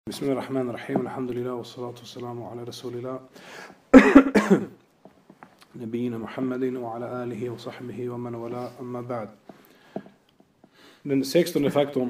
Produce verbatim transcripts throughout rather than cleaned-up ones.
بسم الله الرحمن الرحيم الحمد لله والصلاة والسلام على رسول الله نبينا محمد وعلى آله وصحبه ومن والاه أما بعد. Den sextonde faktorn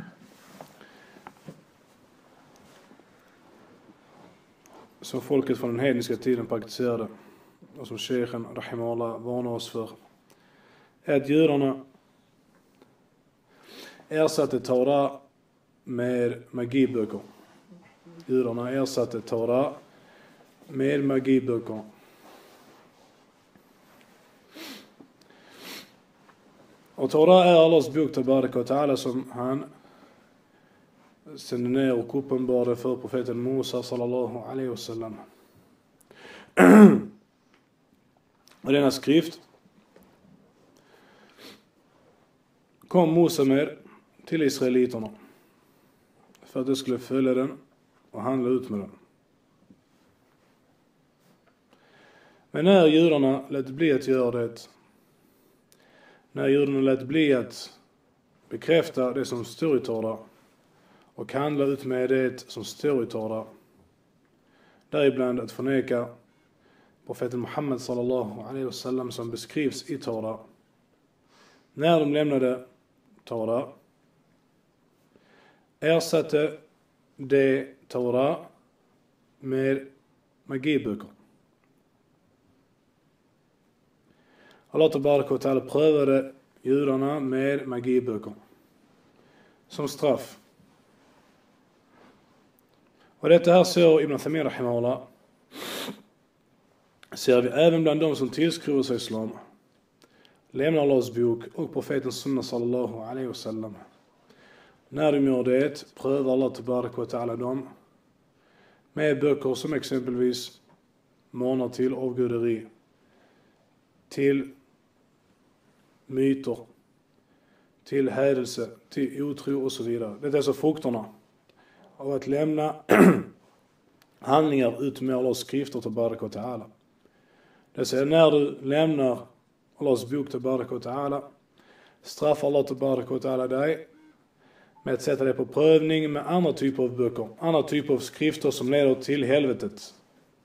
som folket från den hedniska tiden praktiserade och som Sheikhen Rahimahullah varnar oss för är att judarna ersatte Torah med magiböcker. Judarna ersatte Torah med magiböcker. Och Torah är Allahs bok Tabaraka wa Ta'ala som han sände ner och uppenbarade för profeten Musa sallallahu alaihi wasallam. Och denna skrift kom Musa med till israeliterna för att de skulle följa den och handla ut med den. Men när judarna lät bli att göra det, när judarna lät bli att bekräfta det som står i Torah och handla ut med det som står i Torah, däribland att förneka profeten Muhammad sallallahu alaihi wasallam som beskrivs i Torah, när de lämnade Torah ersatte det Torah med magiböcker. Allah Tabaraka wa Ta'ala prövade judarna med magiböcker som straff. Och detta här ser Ibn Thamir Rahimahullah ser vi även bland de som tillskriver sig islam, lämnar Allahs bok och profetens sunna sallallahu alaihi wasallam. När de gör det prövar Allah Tabaraka wa Ta'ala dem med böcker som exempelvis manar till avguderi, till myter, till hädelse, till otro och så vidare. Det är så frukterna av att lämna handlingar ut med Allahs skrifter Tabaraka wa Ta'ala. Det säger när du lämnar Allahs bok Tabaraka wa Ta'ala straffar Allah Tabaraka wa Ta'ala dig med att sätta dig på prövning med andra typer av böcker, andra typer av skrifter som leder till helvetet.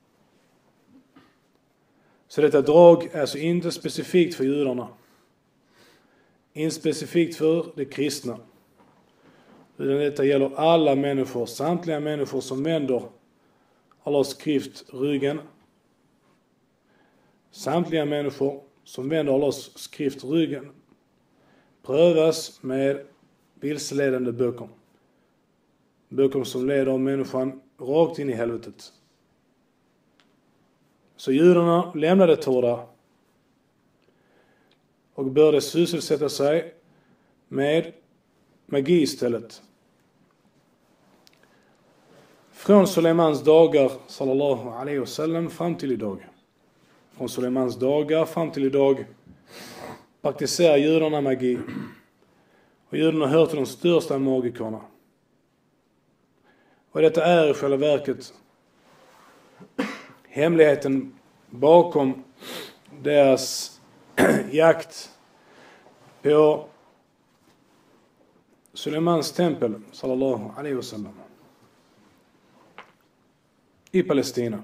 Så detta drag är alltså inte specifikt för judarna, inte specifikt för de kristna, utan detta gäller alla människor, samtliga människor som vänder Allahs skrift ryggen, samtliga människor som vänder Allahs skrift ryggen prövas med vilseledande böcker. Böcker som leder människan rakt in i helvetet. Så judarna lämnade Torah och började sysselsätta sig med magi istället. Från Suleimans dagar sallallahu alaihi wasallam fram till idag. Från Suleimans dagar fram till idag praktiserar judarna magi. Och judarna hör till de största magikerna. Och detta är i själva verket hemligheten bakom deras jakt på Suleimans tempel sallallahu alaihi wasallam i Palestina.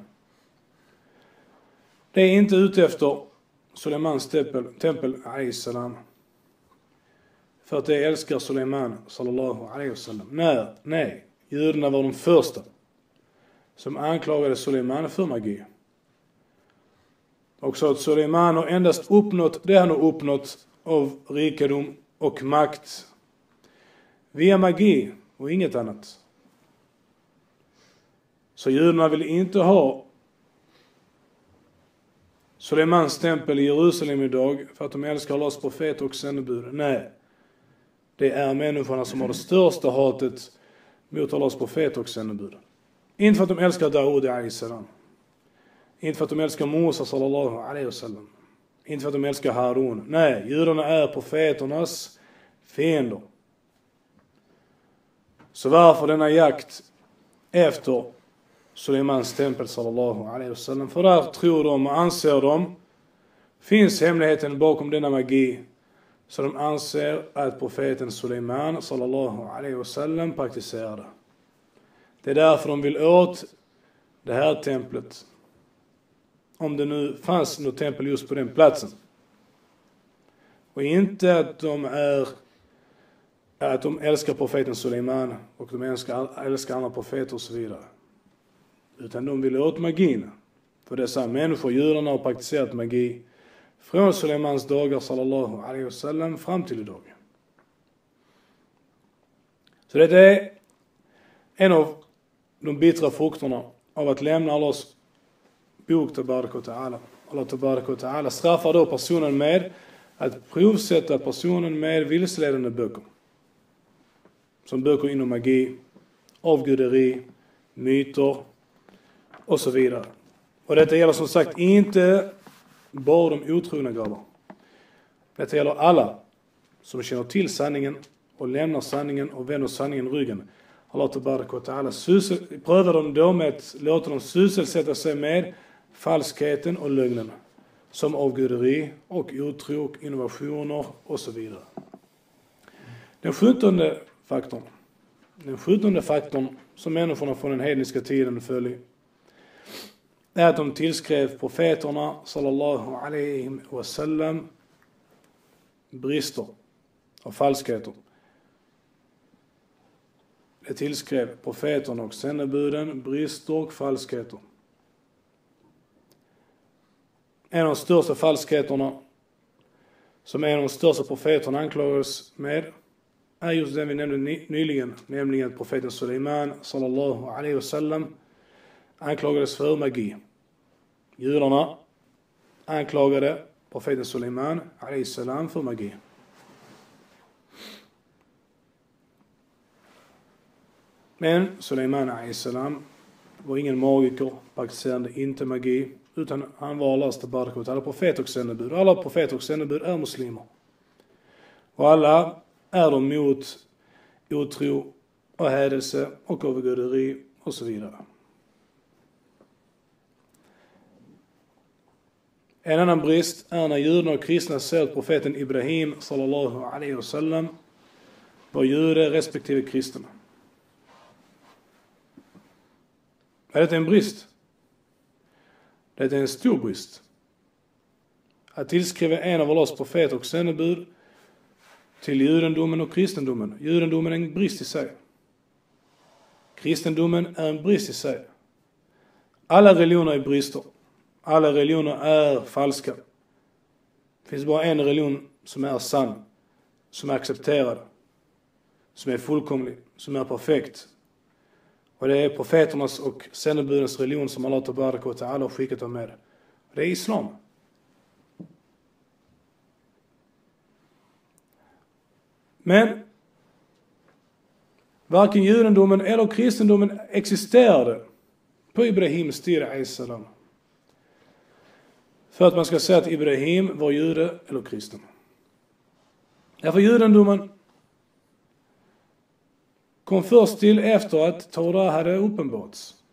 Det är inte ute efter Suleimans tempel, tempel alaihi salam för att de älskar Suleiman sallallahu alaihi wasallam. Nej, nej. Judarna var de första som anklagade Suleiman för magi. Och sa att Suleiman har endast uppnått det han har uppnått av rikedom och makt via magi och inget annat. Så judarna vill inte ha Suleimans tempel i Jerusalem idag för att de älskar Allahs profet och sändebud. Nej. Det är människorna som har det största hatet mot Allahs profet och sändebud. Inte för att de älskar Daud alaihi salam. Inte för att de älskar Musa sallallahu alaihi wasallam. Inte för att de älskar Harun. Nej, judarna är profeternas fiender. Så varför denna jakt efter Suleimans tempel sallallahu alaihi wasallam? För där tror de och anser de finns hemligheten bakom denna magi. Så de anser att profeten Suleiman sallallahu alaihi wasallam praktiserade. Det är därför de vill åt det här templet. Om det nu fanns något tempel just på den platsen. Och inte att de är att de älskar profeten Suleiman och de älskar, älskar andra profeter och så vidare. Utan de vill åt magin. För dessa människor, judarna, har praktiserat magi från Suleimans dagar sallallahu alaihi wasallam fram till idag. Så det är en av de bittra frukterna av att lämna Allahs bok tabarak och ta'ala. Allah tabarak och ta'ala straffar då personen med att provsätta personen med vilseledande böcker. Som böcker inom magi, avguderi, myter och så vidare. Och detta gäller som sagt inte bara de otrogna grabbar. Detta gäller alla som känner till sanningen och lämnar sanningen och vänder sanningen ryggen. Allah tabarak och ta'ala prövar dem då med att låta dem sysselsätta sig med falskheten och lögnen. Som avguderi och otro och innovationer och så vidare. Den sjuttonde faktorn. Den sjuttonde faktorn som människorna från den hedniska tiden följer är att de tillskrev profeterna sallallahu alaihi wasallam brister och falskheter. Det tillskrev profeterna och sändebuden brister och falskheter. En av de största falskheterna som en av de största profeterna anklagades med är just den vi nämnde nyligen, nämligen att profeten Suleiman sallallahu alaihi wasallam anklagades för magi. Judarna anklagade profeten Suleiman alaihi salam för magi. Men Suleiman alaihi salam var ingen magiker, praktiserade inte magi, utan han var Allahs tabarak och ta'ala profet och sändebud. Alla profeter och sändebud är muslimer. Och alla är de mot otro och hädelse och avguderi och så vidare. En annan brist är när judarna och kristna säger att profeten Ibrahim sallallahu alaihi wasallam var jude respektive kristen. Är det en brist? Det är en stor brist. Att tillskriva en av Allahs profeter och sändebud till judendomen och kristendomen. Judendomen är en brist i sig. Kristendomen är en brist i sig. Alla religioner är brister. Alla religioner är falska. Det finns bara en religion som är sann, som är accepterad, som är fullkomlig, som är perfekt. Och det är profeternas och sändebudens religion som Allah tabarak och ta'ala har skickat dem med. Det är islam. Men varken judendomen eller kristendomen existerade på Ibrahims tid alayhi salam. För att man ska säga att Ibrahim var jude eller kristen. Därför judendomen kom först till efter att Torah hade uppenbarats.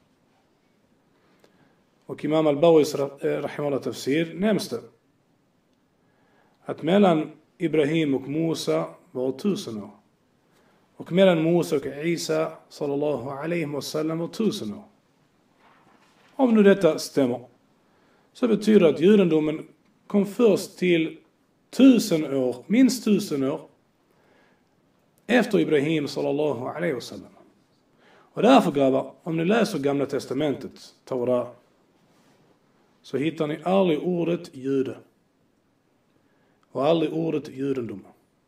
Och Imam al-Bawis rahimahullah tafsir nämns det att mellan Ibrahim och Musa var tusen år. Och mellan Musa och Isa sallallahu alaihi wasallam var tusen år. Om nu detta stämmer, så betyder det att judendomen kom först till tusen år, minst tusen år, efter Ibrahim sallallahu alaihi wasallam. Och därför grabbar, om ni läser gamla testamentet, Torah, så hittar ni aldrig ordet jude. Och aldrig ordet judendom.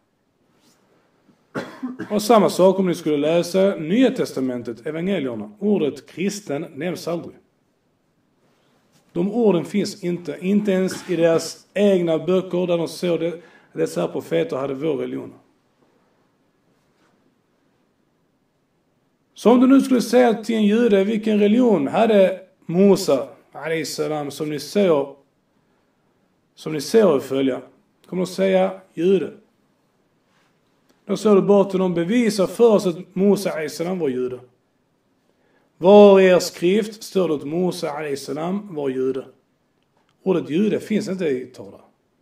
Och samma sak om ni skulle läsa Nya testamentet, evangelierna. Ordet kristen nämns aldrig. De orden finns inte, inte ens i deras egna böcker där de såg det, dessa här profeter hade vår religion. Så om du nu skulle säga till en jude, vilken religion hade Musa alayhi salam som ni ser som ni ser att följa, kommer att säga jude. Då ser du bara till de bevisar för oss att Musa alayhi salam var jude. Var i er skrift står det att Musa alayhi salam var jude. Ordet jude finns inte i Torah.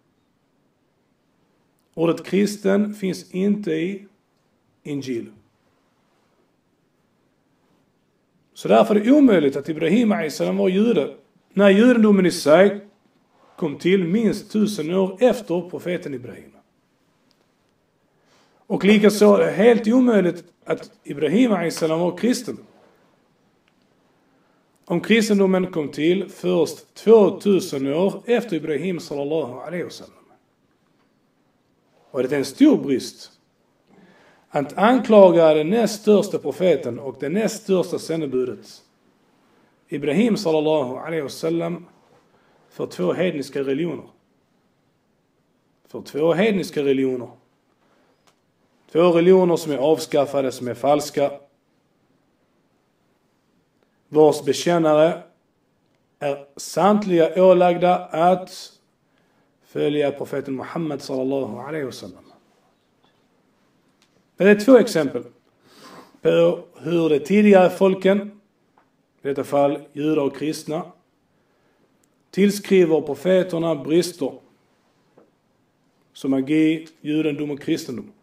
Ordet kristen finns inte i Injil. Så därför är det omöjligt att Ibrahim a.s. var jude när judendomen i sig kom till minst tusen år efter profeten Ibrahim. Och likaså är det helt omöjligt att Ibrahim a.s. var kristen. Om kristendomen kom till först tvåtusen år efter Ibrahim sallallahu alaihi wasallam. Och det är en stor brist att anklaga den näst största profeten och det näst största sändebudet, Ibrahim sallallahu alaihi wasallam, för två hedniska religioner. För två hedniska religioner. Två religioner som är avskaffade, som är falska. Vars bekännare är samtliga ålagda att följa profeten Muhammad sallallahu alaihi wasallam. Det är två exempel på hur de tidigare folken, i detta fall judar och kristna, tillskriver profeterna brister som magi, judendom och kristendom.